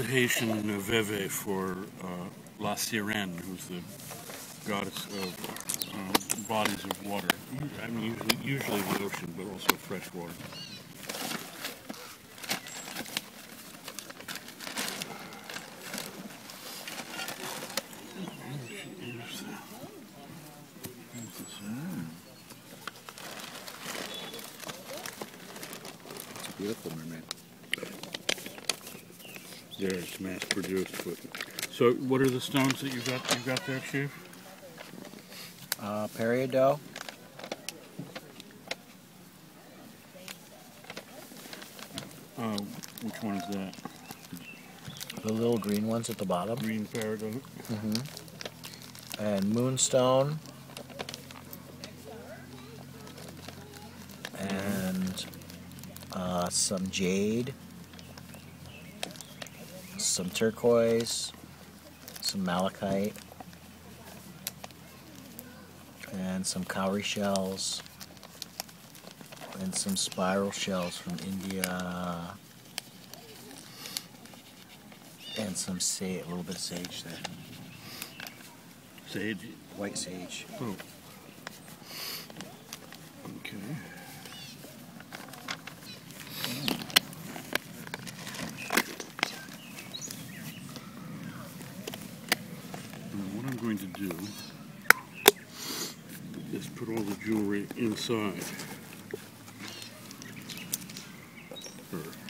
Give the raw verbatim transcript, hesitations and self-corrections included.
Haitian uh, Veve for uh, La Sirène, who's the goddess of uh, bodies of water. I mean, usually, usually the ocean, but also fresh water. It's a beautiful mermaid. Yeah, it's mass produced. But... So, what are the stones that you got? You got there, Chief? Uh, Peridot. Uh, which one is that? The little green ones at the bottom. Green peridot. Mm-hmm. And moonstone. And uh, some jade. Some turquoise. Some malachite. And some cowrie shells. And some spiral shells from India. And some sage, a little bit of sage there. Sage. White sage. Oh. Okay. Now what I'm going to do is put all the jewelry inside her.